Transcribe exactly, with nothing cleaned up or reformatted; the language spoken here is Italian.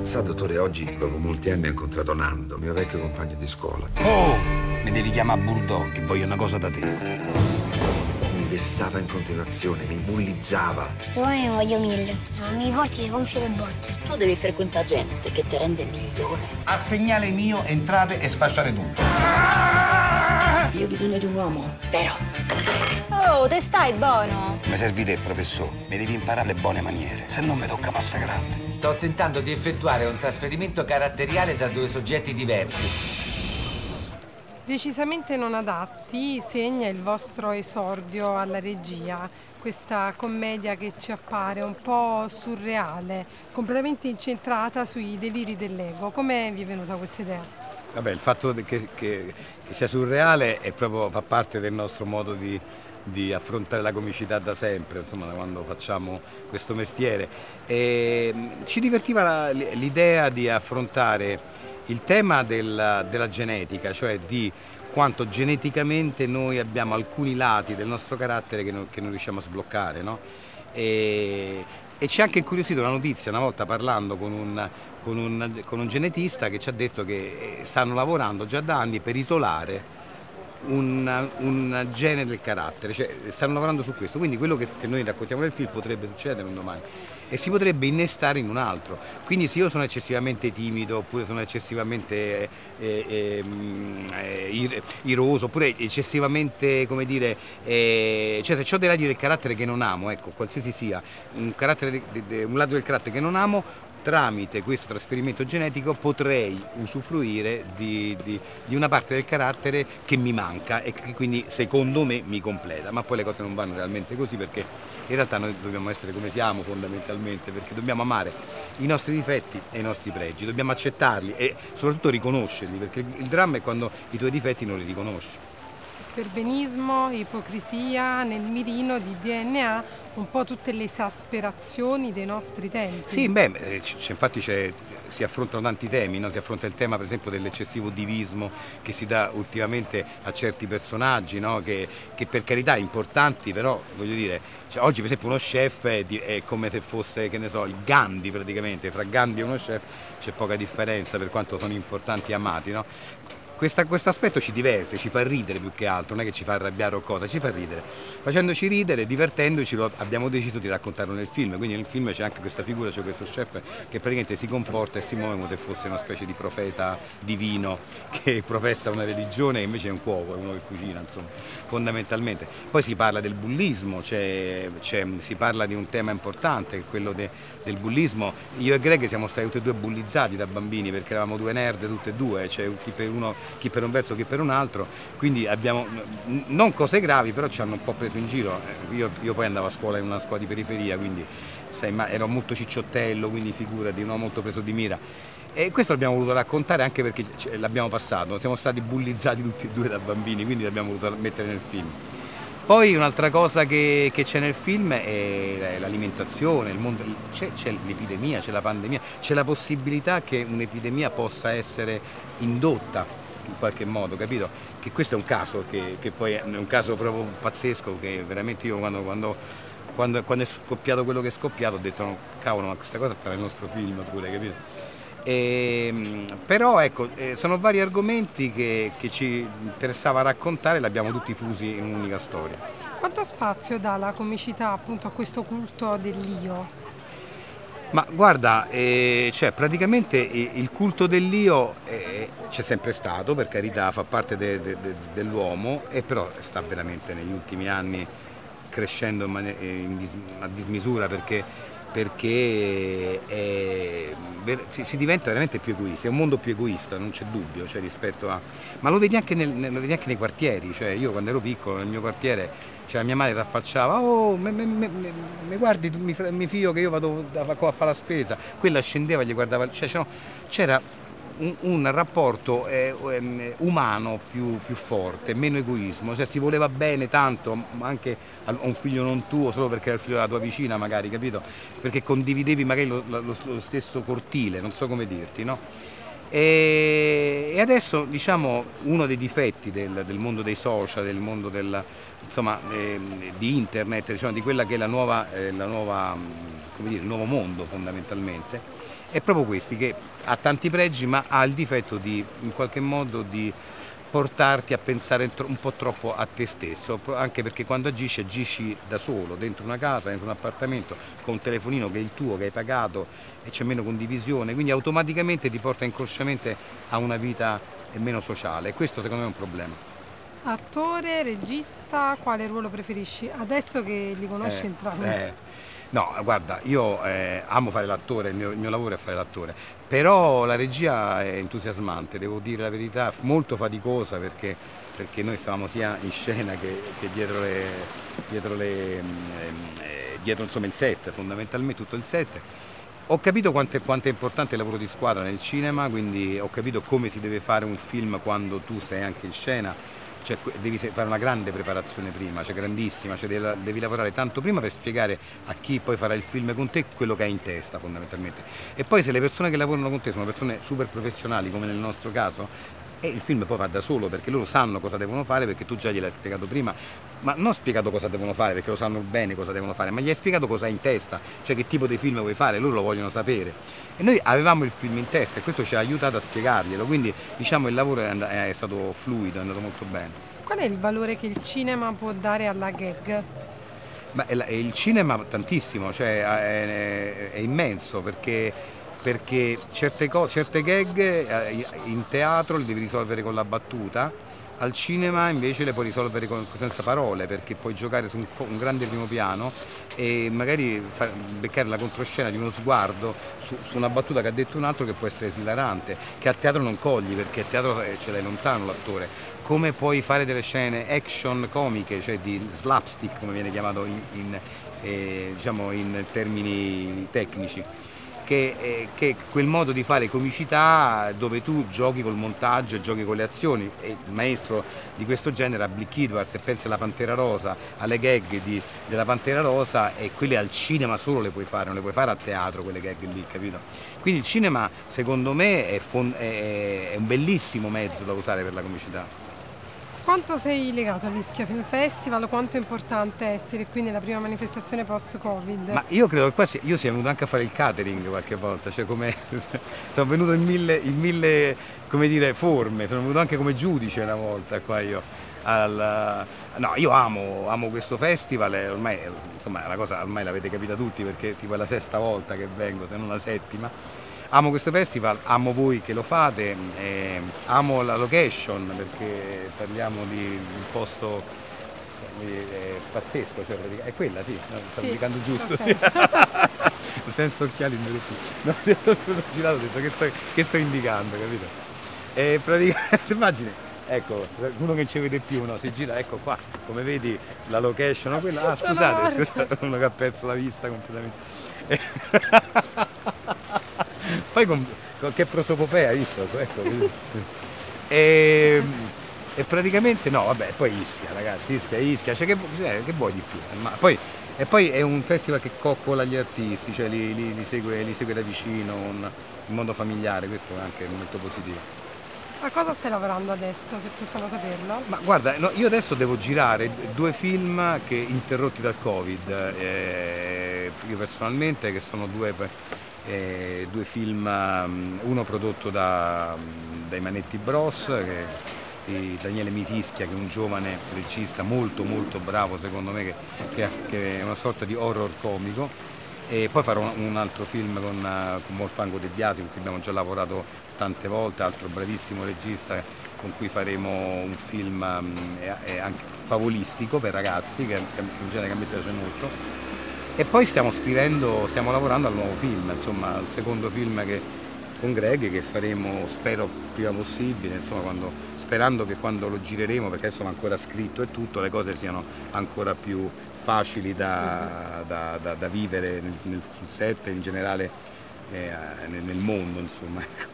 Sa, dottore, oggi, dopo molti anni, ho incontrato Nando, mio vecchio compagno di scuola. Oh, mi devi chiamare Bulldog, che voglio una cosa da te. Mi vessava in continuazione, mi bullizzava. Domani ne voglio mille. Ma mi porti le gonfie del botte. Tu devi frequentare gente che ti rende migliore. A segnale mio entrate e sfasciate tutto. Io ho bisogno di un uomo, vero? Oh, te stai buono? Mi servi te, professore. Mi devi imparare le buone maniere, se no mi tocca massacrarti. Sto tentando di effettuare un trasferimento caratteriale tra due soggetti diversi. Decisamente non adatti segna il vostro esordio alla regia, questa commedia che ci appare un po' surreale, completamente incentrata sui deliri dell'ego. Come vi è venuta questa idea? Vabbè, il fatto che, che, che sia surreale è proprio, fa parte del nostro modo di, di affrontare la comicità da sempre, insomma, da quando facciamo questo mestiere. E ci divertiva l'idea di affrontare il tema della, della genetica, cioè di quanto geneticamente noi abbiamo alcuni lati del nostro carattere che non, che non riusciamo a sbloccare, no? E, e ci ha anche incuriosito la notizia, una volta parlando con un, con, un, con un genetista, che ci ha detto che stanno lavorando già da anni per isolare un, un gene del carattere, cioè stanno lavorando su questo, quindi quello che, che noi raccontiamo nel film potrebbe succedere un domani e si potrebbe innestare in un altro. Quindi se io sono eccessivamente timido, oppure sono eccessivamente eh, eh, eh, iroso, oppure eccessivamente, come dire, eh, cioè se ho dei lati del carattere che non amo, ecco, qualsiasi sia, un, carattere de, de, de, un lato del carattere che non amo, tramite questo trasferimento genetico potrei usufruire di, di, di una parte del carattere che mi manca e che quindi secondo me mi completa, ma poi le cose non vanno realmente così, perché in realtà noi dobbiamo essere come siamo fondamentalmente, perché dobbiamo amare i nostri difetti e i nostri pregi, dobbiamo accettarli e soprattutto riconoscerli, perché il dramma è quando i tuoi difetti non li riconosci. Perbenismo, ipocrisia, nel mirino di D N A, un po' tutte le esasperazioni dei nostri tempi. Sì, beh, infatti c'è, si affrontano tanti temi, no? Si affronta il tema per esempio dell'eccessivo divismo che si dà ultimamente a certi personaggi, no? che, che per carità importanti, però voglio dire, cioè, oggi per esempio uno chef è, di, è come se fosse, che ne so, il Gandhi praticamente, fra Gandhi e uno chef c'è poca differenza per quanto sono importanti e amati, no? Questo aspetto ci diverte, ci fa ridere più che altro, non è che ci fa arrabbiare o cosa, ci fa ridere. Facendoci ridere, divertendoci, lo abbiamo deciso di raccontarlo nel film, quindi nel film c'è anche questa figura, c'è questo chef che praticamente si comporta e si muove come se fosse una specie di profeta divino che professa una religione e invece è un cuoco, è uno che cucina, insomma, fondamentalmente. Poi si parla del bullismo, c'è, c'è, si parla di un tema importante, che è quello de, del bullismo. Io e Greg siamo stati tutti e due bullizzati da bambini perché eravamo due nerd tutte e due, cioè chi per uno chi per un verso, chi per un altro, quindi abbiamo non cose gravi, però ci hanno un po' preso in giro. Io, io poi andavo a scuola in una scuola di periferia, quindi sai, ma ero molto cicciottello, quindi figurati, non molto preso di mira. E questo l'abbiamo voluto raccontare anche perché l'abbiamo passato, siamo stati bullizzati tutti e due da bambini, quindi l'abbiamo voluto mettere nel film. Poi un'altra cosa che c'è nel film è l'alimentazione, il mondo, c'è l'epidemia, c'è la pandemia, c'è la possibilità che un'epidemia possa essere indotta in qualche modo, capito? Che questo è un caso, che, che poi è un caso proprio pazzesco, che veramente io quando, quando, quando, quando è scoppiato quello che è scoppiato ho detto no, cavolo, ma questa cosa sta nel nostro film pure, capito? E, però ecco, sono vari argomenti che, che ci interessava raccontare e li abbiamo tutti fusi in un'unica storia. Quanto spazio dà la comicità appunto a questo culto dell'io? Ma guarda, eh, cioè, praticamente il culto dell'io eh, c'è sempre stato, per carità, fa parte de, de, de, dell'uomo, e però sta veramente negli ultimi anni crescendo in, in dis, a dismisura, perché, perché è, si, si diventa veramente più egoisti, è un mondo più egoista, non c'è dubbio, cioè, rispetto a... Ma lo vedi anche, nel, lo vedi anche nei quartieri, cioè io quando ero piccolo nel mio quartiere, cioè mia madre ti affacciava, oh, mi, mi, mi, mi guardi, mi, mi fio che io vado a, a fare la spesa, quella scendeva e gli guardava, cioè, c'era un, un rapporto eh, umano più, più forte, meno egoismo, cioè si voleva bene tanto, anche a un figlio non tuo, solo perché era il figlio della tua vicina magari, capito? Perché condividevi magari lo, lo, lo stesso cortile, non so come dirti, no? E adesso, diciamo, uno dei difetti del, del mondo dei social, del mondo del, insomma, eh, di internet, diciamo, di quella che è la nuova, eh, la nuova, come dire, il nuovo mondo fondamentalmente, è proprio questi, che ha tanti pregi ma ha il difetto di, in qualche modo, di portarti a pensare un po' troppo a te stesso, anche perché quando agisci, agisci da solo, dentro una casa, dentro un appartamento, con un telefonino che è il tuo, che hai pagato, e c'è meno condivisione, quindi automaticamente ti porta inconsciamente a una vita meno sociale, e questo secondo me è un problema. Attore, regista, quale ruolo preferisci? Adesso che li conosci Eh, entrambi. eh. No, guarda, io eh, amo fare l'attore, il mio, il mio lavoro è fare l'attore, però la regia è entusiasmante, devo dire la verità, molto faticosa, perché, perché noi stavamo sia in scena che, che dietro, le, dietro, le, eh, dietro insomma, il set, fondamentalmente tutto il set. Ho capito quanto è, quanto è importante il lavoro di squadra nel cinema, quindi ho capito come si deve fare un film quando tu sei anche in scena. Cioè, devi fare una grande preparazione prima, cioè grandissima, cioè devi, devi lavorare tanto prima per spiegare a chi poi farà il film con te quello che hai in testa fondamentalmente. E poi se le persone che lavorano con te sono persone super professionali, come nel nostro caso, e il film poi va da solo, perché loro sanno cosa devono fare, perché tu già gliel'hai spiegato prima, ma non spiegato cosa devono fare perché lo sanno bene cosa devono fare, ma gli hai spiegato cosa hai in testa, cioè che tipo di film vuoi fare, loro lo vogliono sapere. E noi avevamo il film in testa e questo ci ha aiutato a spiegarglielo, quindi diciamo il lavoro è, and- è stato fluido, è andato molto bene. Qual è il valore che il cinema può dare alla gag? Ma è la- è il cinema tantissimo, cioè è, è immenso, perché, perché certe, co- certe gag eh, in teatro le devi risolvere con la battuta, al cinema invece le puoi risolvere con, senza parole, perché puoi giocare su un, fo- un grande primo piano e magari fa- beccare la controscena di uno sguardo su, su una battuta che ha detto un altro, che può essere esilarante, che a teatro non cogli perché a teatro eh, ce l'hai lontano l'attore. Come puoi fare delle scene action comiche, cioè di slapstick come viene chiamato in, in, eh, diciamo in termini tecnici, che, eh, che è quel modo di fare comicità dove tu giochi col montaggio e giochi con le azioni. E il maestro di questo genere, Blick Edwards, se pensi alla Pantera Rosa, alle gag di, della Pantera Rosa, e quelle al cinema solo le puoi fare, non le puoi fare a teatro quelle gag lì, capito? Quindi il cinema secondo me è, fon- è, è un bellissimo mezzo da usare per la comicità. Quanto sei legato all'Ischia Film Festival? Quanto è importante essere qui nella prima manifestazione post-Covid? Ma io credo che qua sia, io sia venuto anche a fare il catering qualche volta, cioè come sono venuto in mille, in mille come dire, forme, sono venuto anche come giudice una volta qua io. Al, no, io amo, amo questo festival, e ormai insomma è una cosa, ormai l'avete capita tutti perché tipo è la sesta volta che vengo, se non la settima. Amo questo festival, amo voi che lo fate, eh, amo la location perché parliamo di un posto eh, pazzesco, cioè, è quella, sì, no, sto Sì, indicando giusto. ok. Senza occhiali in no, ho girato, ho detto che sto, che sto indicando, capito? E praticamente immagini, ecco, uno che non ci vede più, no? Si gira, ecco qua, come vedi la location, no? Quella, ah scusate, scusate, uno che ha perso la vista completamente. Poi con, con che prosopopea, hai visto? Ecco, e, e praticamente no, vabbè, poi Ischia, ragazzi, Ischia, Ischia, cioè che, cioè, che vuoi di più? Ma poi, e poi è un festival che coccola gli artisti, cioè li, li, li, segue, li segue da vicino, un, in modo familiare, questo è anche molto positivo. A cosa stai lavorando adesso, se possiamo saperlo? Ma guarda, no, io adesso devo girare due film che interrotti dal Covid, eh, io personalmente, che sono due... Eh, due film, um, uno prodotto da, um, dai Manetti Bros, che, di Daniele Misischia, che è un giovane regista molto molto bravo secondo me, che, che, che è una sorta di horror comico, e poi farò un, un altro film con, uh, con Molfango De Biasi, con cui abbiamo già lavorato tante volte, altro bravissimo regista con cui faremo un film um, eh, anche favolistico per ragazzi, che è un genere che a me piace molto. E poi stiamo scrivendo, stiamo lavorando al nuovo film, insomma, al secondo film che, con Greg, che faremo, spero, prima possibile, insomma, quando, sperando che quando lo gireremo, perché adesso non è ancora scritto e tutto, le cose siano ancora più facili da, da, da, da vivere nel, nel, sul set e in generale eh, nel, nel mondo, insomma.